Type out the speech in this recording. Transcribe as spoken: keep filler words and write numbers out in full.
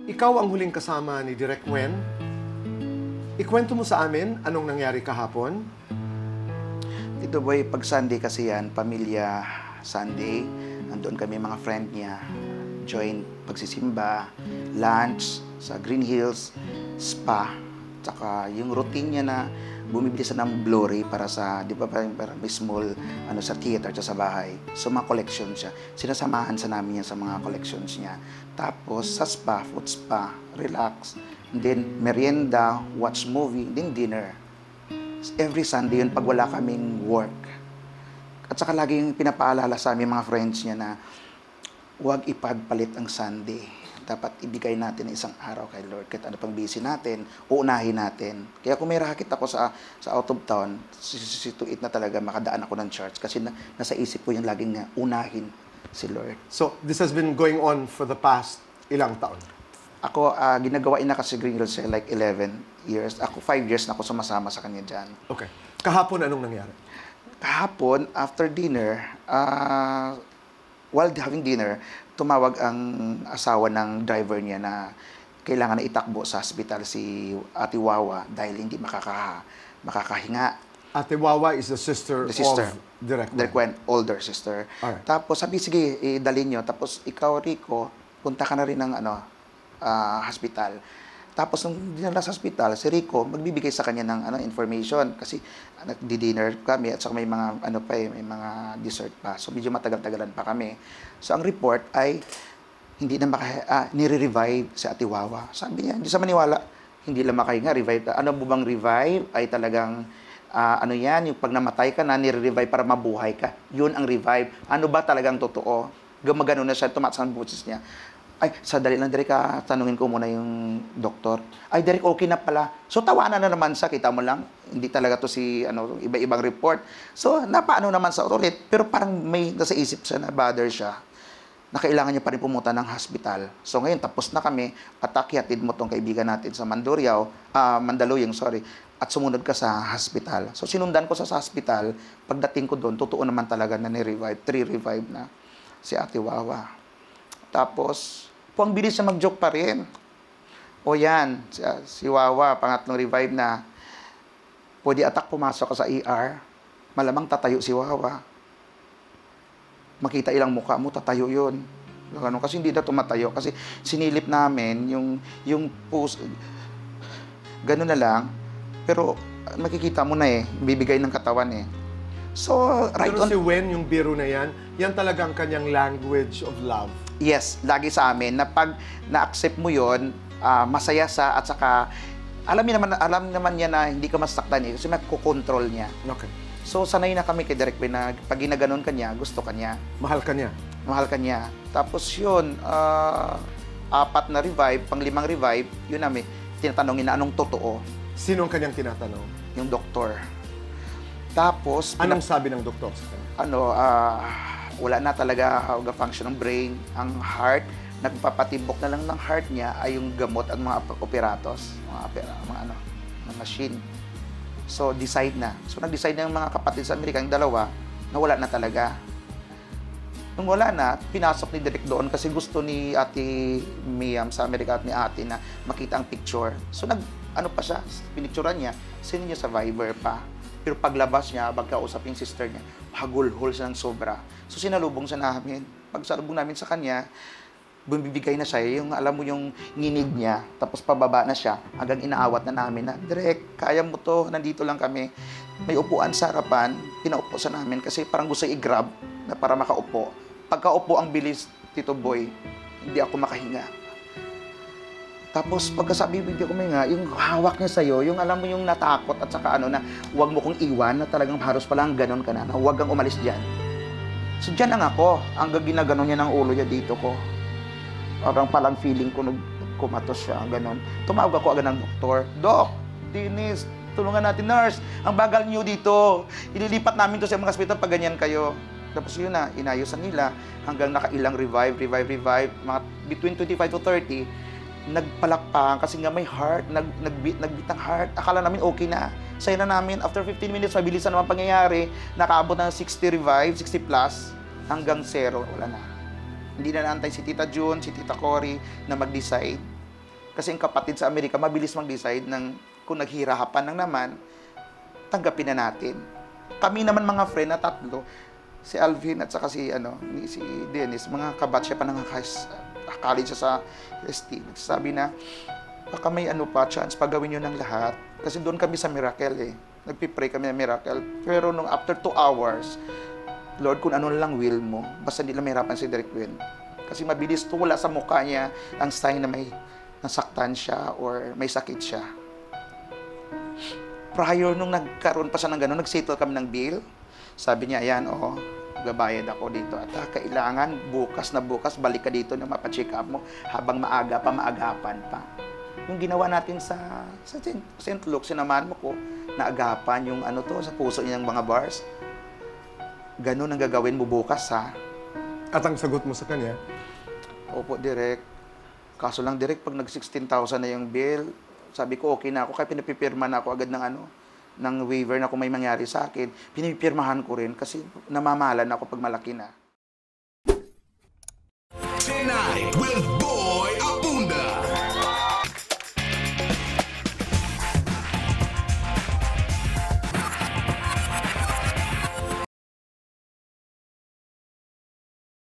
ikaw ang huling kasama ni Direk Wen. Ikwento mo sa amin anong nangyari kahapon. Tito Boy, pag Sunday kasi yan, pamilya Sunday, nandun kami mga friend niya, join pagsisimba, lunch sa Green Hills, spa, tsaka yung routine niya na bumibili sa ng Blu-ray para sa, di ba, para may small, ano, sa theater, sa bahay. So, mga collection siya. Sinasamahan sa namin yan sa mga collections niya. Tapos, sa spa, food spa, relax, and then merienda, watch movie, then dinner. Every Sunday yun, pag wala kaming work. At saka laging pinapaalala sa aming mga friends niya na huwag ipagpalit ang Sunday. Dapat ibigay natin ng isang araw kay Lord. Kahit ano pang busy natin, uunahin natin. Kaya kung may racket ako sa, sa out of town, situit na talaga makadaan ako ng church. Kasi na, nasa isip ko yung laging nga, unahin si Lord. So, this has been going on for the past ilang taon? Ako, uh, ginagawain na kasi Green Hills eh, like eleven years. Ako, five years na ako sumasama sa kanya dyan. Okay. Kahapon, anong nangyari? Kahapon, after dinner, uh, while having dinner, tumawag ang asawa ng driver niya na kailangan na itakbo sa hospital si Ate Wawa dahil hindi makaka, makakahinga. Ate Wawa is the sister, The sister of Direk Wen. Direk Wen, older sister. Alright. Tapos sabi, sige, idalhin nyo. Tapos ikaw, Rico, punta ka na rin ng ano, uh, hospital. Tapos nung dinala sa hospital, si Rico magbibigay sa kanya ng ano information kasi uh, nagdi-dinner kami at saka may mga ano pa eh, may mga dessert pa. So medyo matagal-tagalan pa kami. So ang report ay hindi na maka ah, nire-revive si Ate Wawa. Sabi niya, hindi sa maniwala, hindi lang makahinga, revive. Ano mo bang revive? Ay talagang uh, ano yan, yung pag namatay ka na, nire-revive para mabuhay ka. Yun ang revive. Ano ba talagang totoo? Gumagano na siya, tumaas ang boses niya. Ay, sadali lang, Derek, ah, tanungin ko muna yung doktor. Ay, Derek, okay na pala. So, tawanan na naman sa, kita mo lang, hindi talaga to si, ano, iba-ibang report. So, napaano naman sa ulit, pero parang may nasa isip siya na bother siya, na kailangan niya pa rin pumunta ng hospital. So, ngayon, tapos na kami, atakyatid mo tong kaibigan natin sa Mandurriao, ah, Mandaluyong, sorry, at sumunod ka sa hospital. So, sinundan ko sa, sa hospital, pagdating ko doon, totoo naman talaga na ni-revive, three-revive na si Ate Wawa. Tapos, po ang bilis niya mag-joke pa rin. O yan, si, si Wawa, pangatlong revive na, pwede atak pumasok ka sa E R, malamang tatayo si Wawa. Makita ilang mukha mo, tatayo yun. Ganun, kasi hindi na tumatayo. Kasi sinilip namin yung, yung post, gano'n na lang, pero makikita mo na eh, bibigay ng katawan eh. So, right Pero on. si Wen, yung biro na yan, yan talagang kanyang language of love. Yes, lagi sa amin na pag na-accept mo yon, uh, masaya sa at saka alam niya naman alam naman niya na hindi ka masaktan eh kasi magko-control niya. Okay. So sanay na kami kay Direk Wen na pag ginaganon ka niya, gusto ka niya, Mahal ka niya. mahal ka niya. Tapos yun, uh, apat na revive, panglimang revive, yun namin tinatanongin na anong totoo, Sinong kanyang tinatanong? yung doktor. Tapos Anong sabi ng doktor sa kanya? ano, ah, wala na talaga how the function ng brain, ang heart, nagpapatibok na lang ng heart niya ay yung gamot at mga operatos, mga, opera, mga ano, mga machine. So, decide na. So, nag-decide na yung mga kapatid sa Amerika, yung dalawa, na wala na talaga. Nung wala na, pinasok ni Direk doon kasi gusto ni Ate Miam sa Amerika at ni Ate na makita ang picture. So, nag, ano pa siya, pinicturean niya, send niya sa Viber pa. Pero paglabas niya, pagkausap yung sister niya, hagulhol siya ng sobra. So, sinalubong siya namin. Pagsalubong namin sa kanya, bumibigay na siya, yung alam mo yung nginig niya, tapos pababa na siya, hanggang inaawat na namin na, Direk, kaya mo to, nandito lang kami. May upuan sa harapan, pinaupo sa namin kasi parang gusto i-grab na para makaupo. Pagkaupo ang bilis, Tito Boy, hindi ako makahinga. Tapos pagkasabi, hindi ako mahinga, yung hawak niya sa'yo, yung alam mo yung natakot at saka ano na, huwag mo kong iwan, na talagang halos pala ang ganon ka na, na huwag kang umalis dyan. So dyan lang ako, hanggang ginaganon niya ng ulo niya dito ko. Parang palang feeling ko nung kumatos siya, ganon. Tumawag ako agad ng doktor, Dok, Dennis, tulungan natin, nurse, ang bagal niyo dito, ililipat namin to sa mga hospital pag ganyan kayo. Tapos yun na, inayosan nila, hanggang nakailang revive, revive, revive, mga between twenty-five to thirty, nagpalakpakan kasi nga may heart, nag, nagbeat, nagbeat ang heart. Akala namin okay na. Saya na namin, after fifteen minutes, mabilisan naman pangyayari, nakaabot ng sixty revive, sixty plus, hanggang zero, wala na. Hindi na naantay si Tita June, si Tita Cory na mag-decide. Kasi ang kapatid sa Amerika, mabilis mag-decide ng kung naghihirapan lang naman, tanggapin na natin. Kami naman mga friend na tatlo, si Alvin at saka si, ano, ni, si Dennis, mga kabat siya pa ng college sa S T. Sabi na, baka may ano pa, chance, pagawin nyo ng lahat. Kasi doon kami sa Miracle eh. Nagpipray kami ng Miracle. Pero nung after two hours, Lord, kung ano lang will mo, basta hindi lang mahirapan si Derek Wen. Kasi mabilis to, wala sa mukha niya ang sign na may nasaktan siya or may sakit siya. Prior nung nagkaroon pa siya ng gano'n, nag-settle kami ng bill. Sabi niya, ayan, oo, gabayad ako dito. At ah, kailangan bukas na bukas, balik ka dito na mapacheck up mo habang maaga pa, maagapan pa. Yung ginawa natin sa, sa Saint Luke, sinamahan mo ko, naagapan yung ano to, sa puso niyang mga bars. Ganun ang gagawin mo bukas, ha? At ang sagot mo sa kanya? Opo, direct. Kaso lang, direct, pag nag-sixteen thousand na yung bill, sabi ko, okay na ako. Kaya pinapipirma na ako agad ng ano, ng waiver na kung may mangyari sa akin. Pinipirmahan ko rin kasi namamahalan ako pag malaki na.